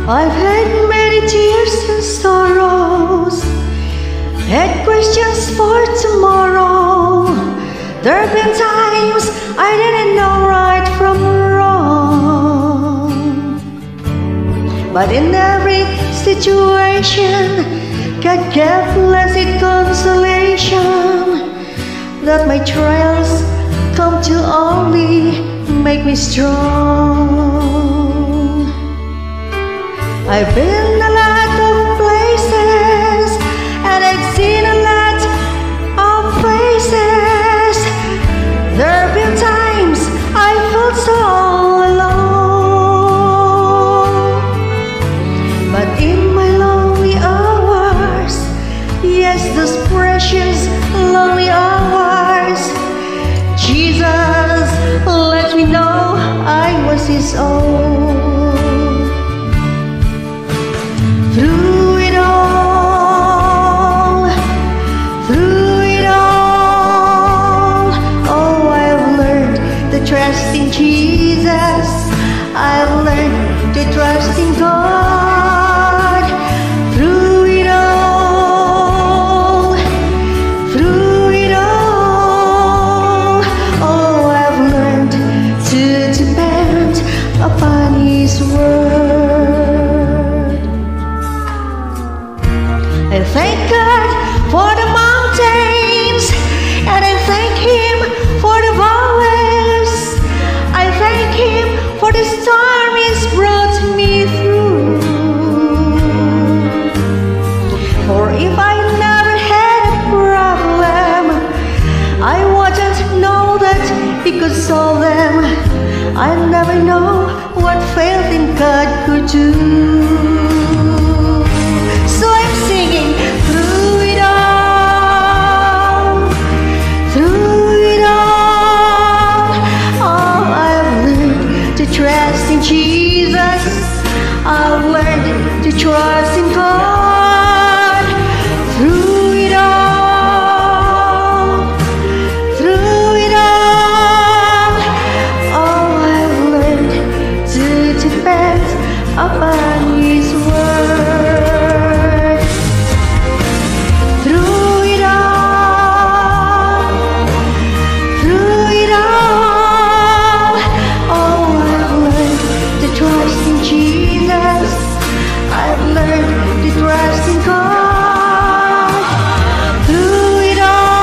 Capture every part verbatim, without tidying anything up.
I've had many tears and sorrows, had questions for tomorrow. There have been times I didn't know right from wrong, but in every situation, God gave blessed consolation, that my trials come to only make me strong. I've been a lot of places, and I've seen a lot of faces. There have been times I felt so alone, but in my lonely hours, yes, those precious lonely hours, Jesus let me know I was His own. Through it all, through it all, oh, I've learned to trust in Jesus. I've learned to trust in God. Through it all, through it all, oh, I've learned to depend upon His word. I thank God for the mountains, and I thank Him for the valleys. I thank Him for the storm He's brought me through. For if I never had a problem, I wouldn't know that He could solve them. I never know what faith in God could do. So I'm singing through it all, through it all. Oh, I've learned to trust in Jesus. I've learned to trust in God. Through it all, through it all, oh, I've learned to depend upon His word. Through it all, through it all, oh, I've learned to trust in Jesus. I've learned to trust in God. Through it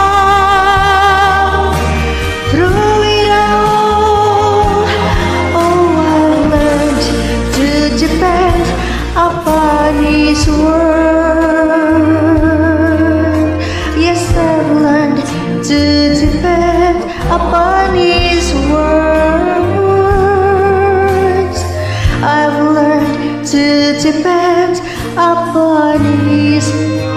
all, through it all, oh, I've learned to depend upon His word. Yes, I've learned to depend upon His words. I've learned to depend upon His